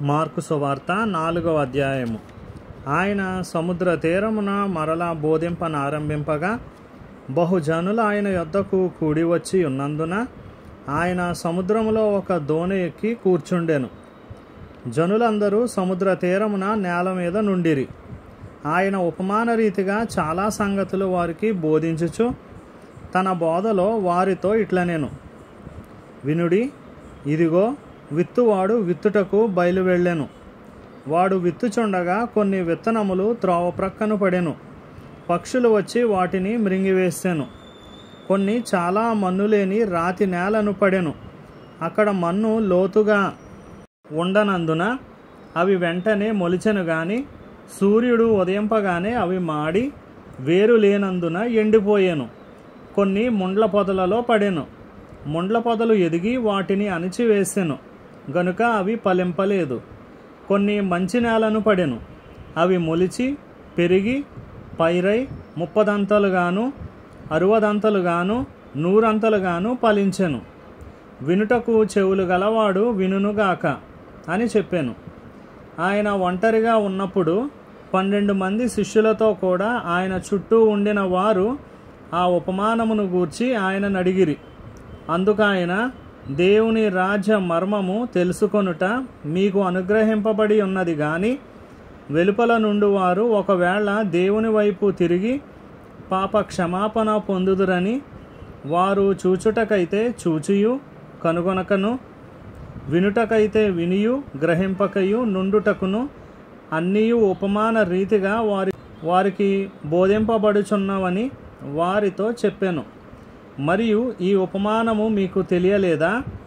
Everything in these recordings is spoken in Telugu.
మార్కు సువార్త 4వ అధ్యాయము. ఆయన సముద్ర తీరమున మరలా బోధింపనారంభింపగా బహుజనులు ఆయన యొద్దకు కూడి వచ్చి ఉన్నందున ఆయన సముద్రములో ఒక దోణి ఎక్కి కూర్చుండెను. జనులందరూ సముద్ర తీరమున నేల మీద నుండిరి. ఆయన ఉపమాన రీతిగా చాలా సంగతులు వారికి బోధించుచు తన బోధలో వారితో ఇట్లనెను. వినుడి, ఇదిగో విత్తువాడు విత్తుటకు బయలువెళ్ళెను. వాడు విత్తుచుండగా కొన్ని విత్తనములు త్రోవ ప్రక్కను పడెను. పక్షులు వచ్చి వాటిని మృంగివేసెను. కొన్ని చాలా మన్నులేని రాతి నేలను పడెను. అక్కడ మన్ను లోతుగా ఉండనందున అవి వెంటనే మొలిచెను గాని సూర్యుడు ఉదయింపగానే అవి మాడి వేరు లేనందున ఎండిపోయెను. కొన్ని ముండ్ల పొదలలో పడెను. ముండ్ల పొదలు ఎదిగి వాటిని అణిచివేసెను గనుక అవి ఫలింపలేదు. కొన్ని మంచి నేలను పడెను. అవి మొలిచి పెరిగి పైరై 30 దంతలుగాను 60 దంతలుగాను 100 దంతలుగాను ఫలించెను. వినుటకు చెవులు గలవాడు వినుగాక అని చెప్పాను. ఆయన ఒంటరిగా ఉన్నప్పుడు 12 మంది శిష్యులతో కూడా ఆయన చుట్టూ ఉండిన వారు ఆ ఉపమానమును గూర్చి ఆయనను అడిగిరి. అందుకాయన, దేవుని రాజ్య మర్మము తెలుసుకొనుట మీకు అనుగ్రహింపబడి ఉన్నది గాని వెలుపల నుండి వారు ఒకవేళ దేవుని వైపు తిరిగి పాప క్షమాపణ పొందుదురని వారు చూచుటకైతే చూచియు కనుగొనకను, వినుటకైతే వినియు గ్రహింపకయు నుండుటకును అన్నీయు ఉపమాన రీతిగా వారికి బోధింపబడుచున్నవని వారితో చెప్పెను. మరియు ఈ ఉపమానము మీకు తెలియలేదా?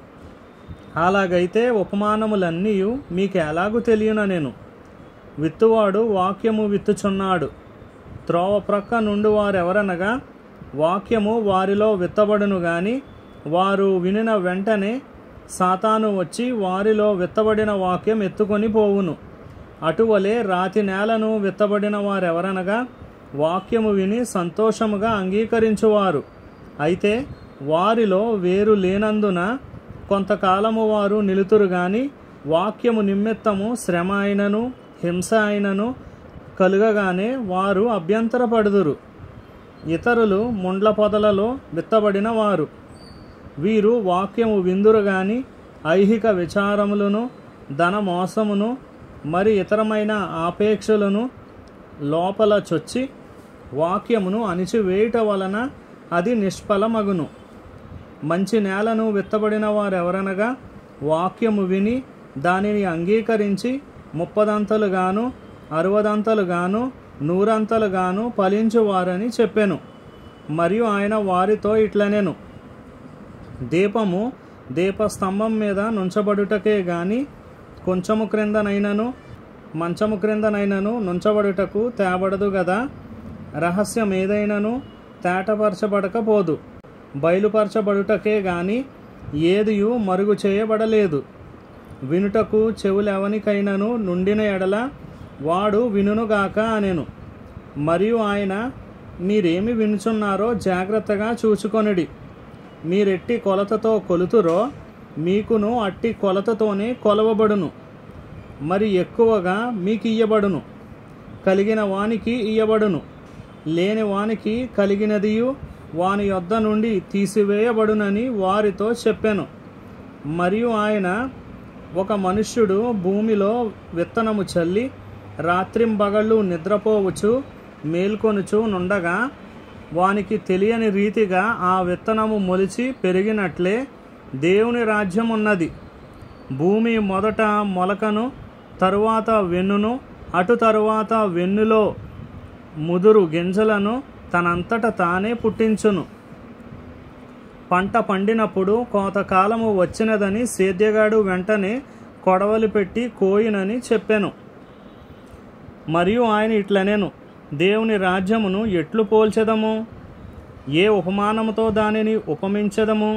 అలాగైతే ఉపమానములన్నీ మీకు ఎలాగూ తెలియననెను. విత్తువాడు వాక్యము విత్తుచున్నాడు. త్రోవ ప్రక్క నుండి వారెవరనగా వాక్యము వారిలో విత్తబడును గాని వారు వినిన వెంటనే సాతాను వచ్చి వారిలో విత్తబడిన వాక్యం ఎత్తుకొని పోవును. అటువలే రాతి నేలను విత్తబడిన వారెవరనగా వాక్యము విని సంతోషముగా అంగీకరించువారు. అయితే వారిలో వేరు లేనందున కొంతకాలము వారు నిలుతురు గాని వాక్యము నిమిత్తము శ్రమ అయినను హింస అయినను కలుగగానే వారు అభ్యంతరపడుదురు. ఇతరులు ముండ్ల పొదలలో విత్తబడిన వారు. వీరు వాక్యము విందురు గాని ఐహిక విచారములను ధన మోసమును మరి ఇతరమైన ఆపేక్షలను లోపల చొచ్చి వాక్యమును అణిచివేయుట వలన అది నిష్ఫలమగును. మంచి నేలను విత్తబడిన వారెవరనగా వాక్యము విని దానిని అంగీకరించి 30 దంతలుగాను 60 దంతలుగాను 100 దంతలుగాను ఫలించువారని చెప్పెను. మరియు ఆయన వారితో ఇట్లనెను. దీపము దీపస్తంభం మీద నుంచబడుటకే గాని కొంచెము క్రిందనైనను మంచము క్రిందనైనను నుంచబడుటకు తేబడదు గదా. రహస్యం ఏదైనను తేటపరచబడకపోదు, బయలుపరచబడుటకే గాని ఏదియు మరుగు చేయబడలేదు. వినుటకు చెవులెవనికైనను నుండిన ఎడల వాడు వినుగాక అనెను. మరియు ఆయన, మీరేమి వినుచున్నారో జాగ్రత్తగా చూచుకొనుడి. మీరెట్టి కొలతతో కొలుతురో మీకును అట్టి కొలతతోనే కొలవబడును. మరి ఎక్కువగా మీకు ఇయ్యబడును. కలిగిన వానికి ఇయ్యబడును, లేని వానికి కలిగినదియు వాని యొద్ద నుండి తీసివేయబడునని వారితో చెప్పెను. మరియు ఆయన, ఒక మనుష్యుడు భూమిలో విత్తనము చల్లి రాత్రింబగళ్ళు నిద్రపోవచ్చు మేల్కొనుచు నుండగా వానికి తెలియని రీతిగా ఆ విత్తనము మొలిచి పెరిగినట్లే దేవుని రాజ్యం ఉన్నది. భూమి మొదట మొలకను, తరువాత వెన్నును, అటు తరువాత వెన్నులో ముదురు గింజలను తనంతట తానే పుట్టించును. పంట పండినప్పుడు కోతకాలము వచ్చినదని సేద్యగాడు వెంటనే కొడవలి పెట్టి కోయునని చెప్పెను. మరియు ఆయన ఇట్లనెను, దేవుని రాజ్యమును ఎట్లు పోల్చెదము? ఏ ఉపమానముతో దానిని ఉపమించెదము?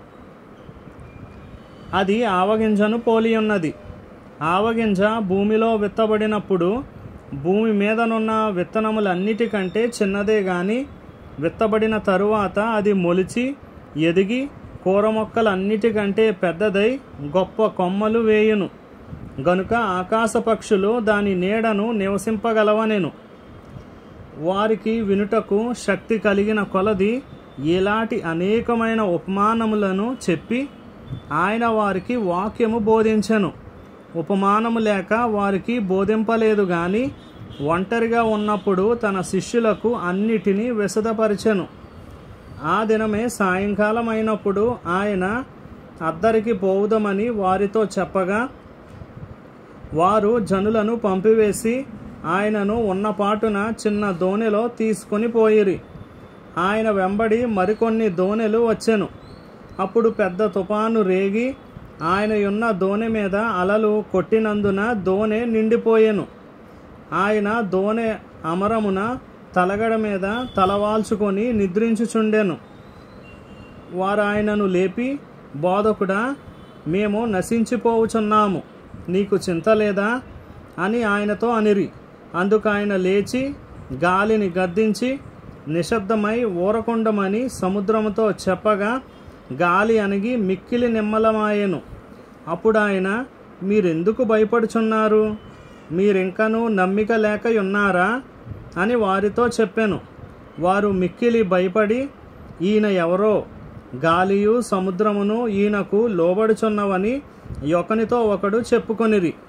అది ఆవగింజను పోలియున్నది. ఆవగింజ భూమిలో విత్తబడినప్పుడు భూమి మీదనున్న విత్తనములన్నిటికంటే చిన్నదే గాని విత్తబడిన తరువాత అది మొలిచి ఎదిగి కూర మొక్కలన్నిటికంటే పెద్దదై గొప్ప కొమ్మలు వేయును. గనుక ఆకాశ పక్షులు దాని నీడను నివసింపగలవనెను. వారికి వినుటకు శక్తి కలిగిన కొలది ఇలాంటి అనేకమైన ఉపమానములను చెప్పి ఆయన వారికి వాక్యము బోధించెను. ఉపమానము లేక వారికి బోధింపలేదు గాని ఒంటరిగా ఉన్నప్పుడు తన శిష్యులకు అన్నిటినీ విశదపరిచెను. ఆ దినమే సాయంకాలం అయినప్పుడు ఆయన అద్దరికి పోవుదమని వారితో చెప్పగా వారు జనులను పంపివేసి ఆయనను ఉన్నపాటున చిన్న దోణిలో తీసుకొని పోయిరి. ఆయన వెంబడి మరికొన్ని దోణెలు వచ్చెను. అప్పుడు పెద్ద తుఫాను రేగి ఆయన ఉన్న దోణి మీద అలలు కొట్టినందున దోణె నిండిపోయెను. ఆయన దోణె అమరమున తలగడ మీద తలవాల్చుకొని నిద్రించుచుండెను. వారు ఆయనను లేపి, బోధకుడా, మేము నశించిపోవుచున్నాము, నీకు చింత లేదా అని ఆయనతో అనిరి. అందుకు ఆయన లేచి గాలిని గద్దించి నిశ్శబ్దమై ఊరకుండమని సముద్రముతో చెప్పగా గాలి అణిగి మిక్కిలి నిమ్మలమాయెను. అప్పుడు ఆయన, మీరెందుకు భయపడుచున్నారు? మీరింకనూ నమ్మిక లేక ఉన్నారా అని వారితో చెప్పెను. వారు మిక్కిలి భయపడి, ఈయన ఎవరో, గాలియు సముద్రమును ఈయనకు లోబడుచున్నవని ఒకనితో ఒకడు చెప్పుకొనిరి.